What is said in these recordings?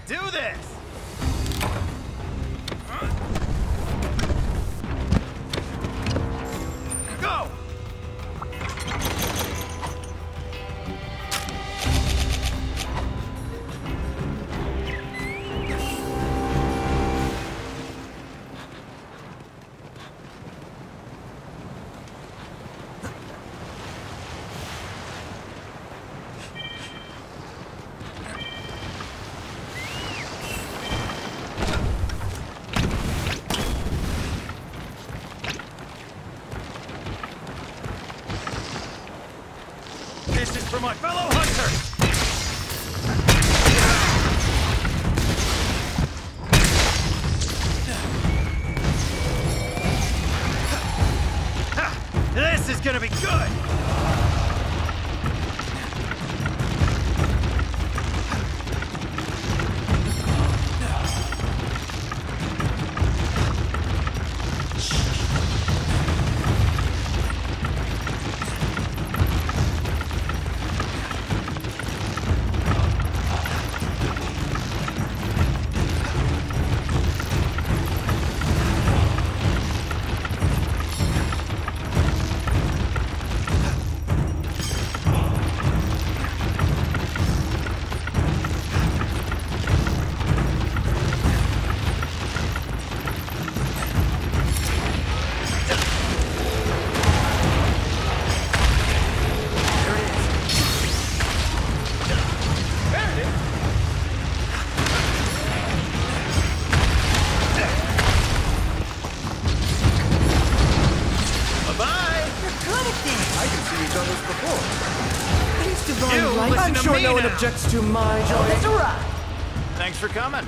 do this! Go! This is for my fellow hunters! This is gonna be good! I'm sure no one objects to my joy. It's a rock. Thanks for coming.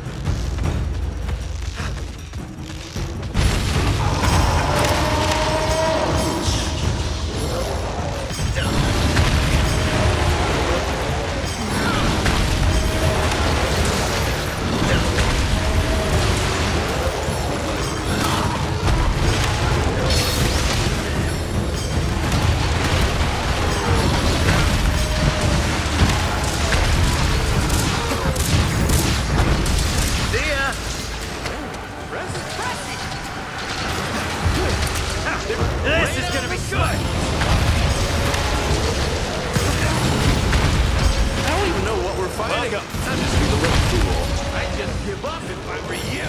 This is gonna be good! I don't even know what we're fighting. Welcome. I'm just a little fool. I'd just give up if I were you.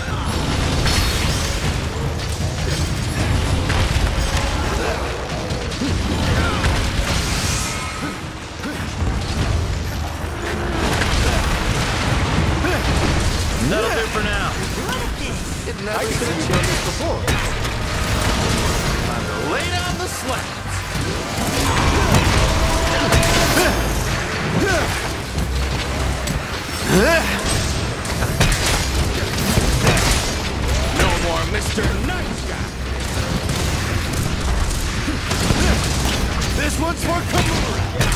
That'll do for now. I can see you've done this before. Time to lay down the slabs. No more Mr. Nice Guy. This one's for Kamura.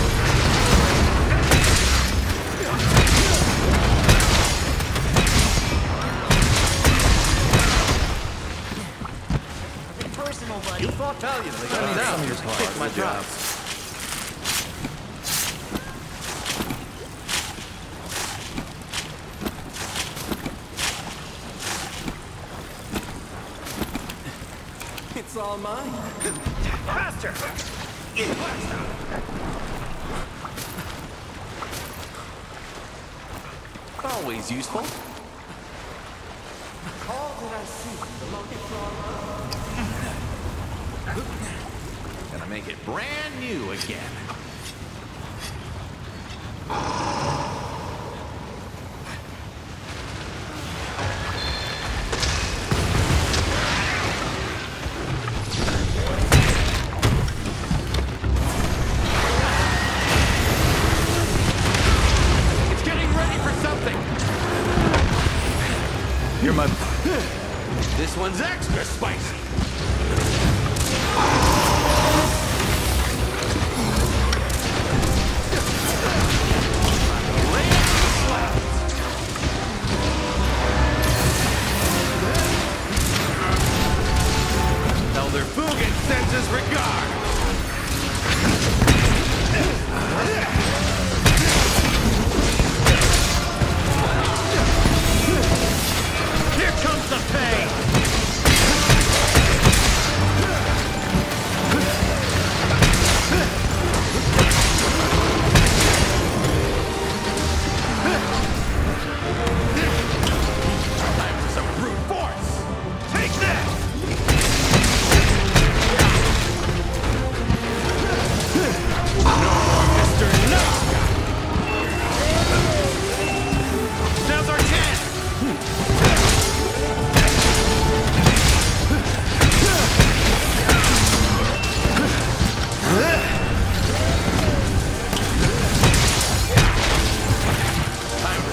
You fought valiantly. Kick my job. It's all mine. Faster! Always useful. All that I see, the monkey Gonna make it brand new again. It's getting ready for something. You're my... This one's extra spicy. Elder Fugan sends his regard.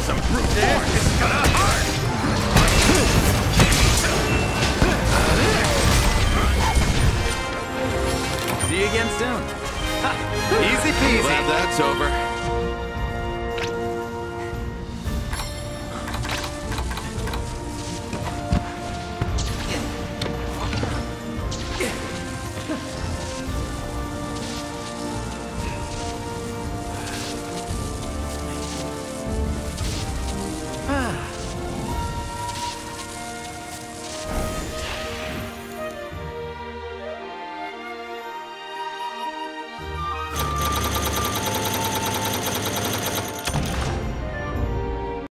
some brute force. It's gonna hurt. See you again soon. Easy peasy. Glad that's over.